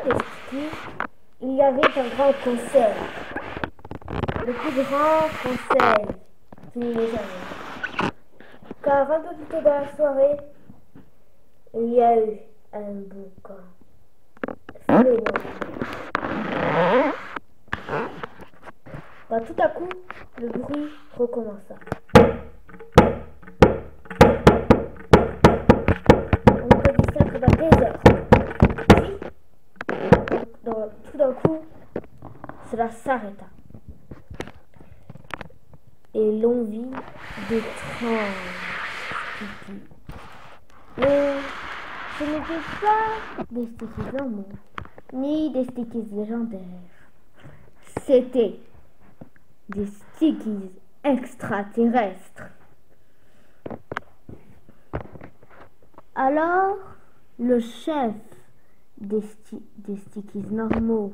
des Sticky, il y avait un grand conseil. Le plus grand conseil qu'il n'y ait jamais. Car un peu plus tôt dans la soirée, il y a eu un boucan phénoménal. Tout à coup, le bruit recommença. On peut dire ça pendant des heures. Puis, tout d'un coup, cela s'arrêta. Et l'on vit d'étranges Sticky. Mais ce n'étaient pas des Stickies normaux, ni des Stickies légendaires. C'était des Stickies extraterrestres. Alors, le chef des Stickies normaux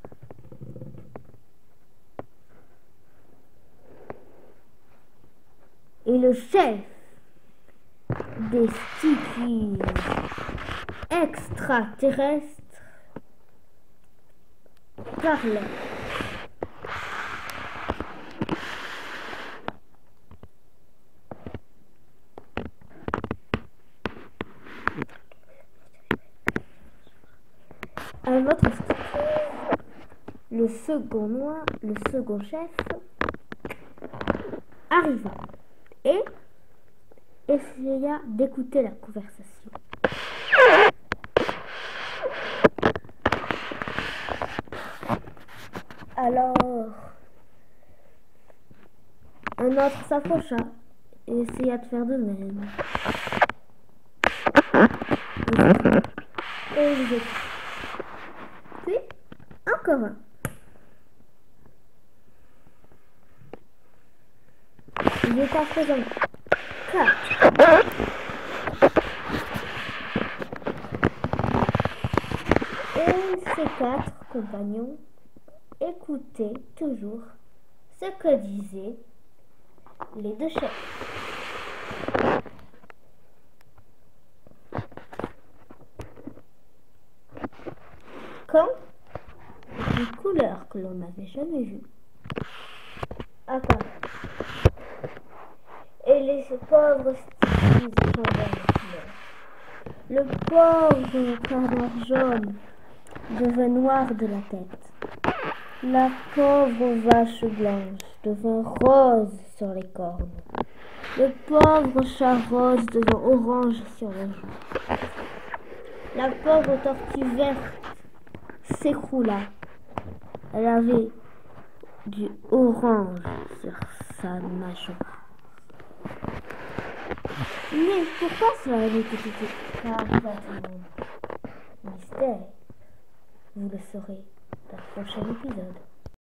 et le chef des Stickies extraterrestres parlaient. Un autre Sticky, le second chef, arriva et essaya d'écouter la conversation. Alors, un autre s'approcha et essaya de faire de même. Et il dit, puis, encore un. Il est à présent 4. Et ces 4 compagnons écoutaient toujours ce que disaient les deux chefs. Quand une couleur que l'on n'avait jamais vue apparaît. Et les pauvres Stickies changèrent de couleur. Le pauvre canard jaune devint noir de la tête. La pauvre vache blanche devint rose sur les cornes. Le pauvre chat rose devint orange sur les joues. La pauvre tortue verte s'écroula. Elle avait du orange sur sa mâchoire. Mais pourquoi cela n'était pas à tout le monde? Mystère. Vous le saurez dans le prochain épisode.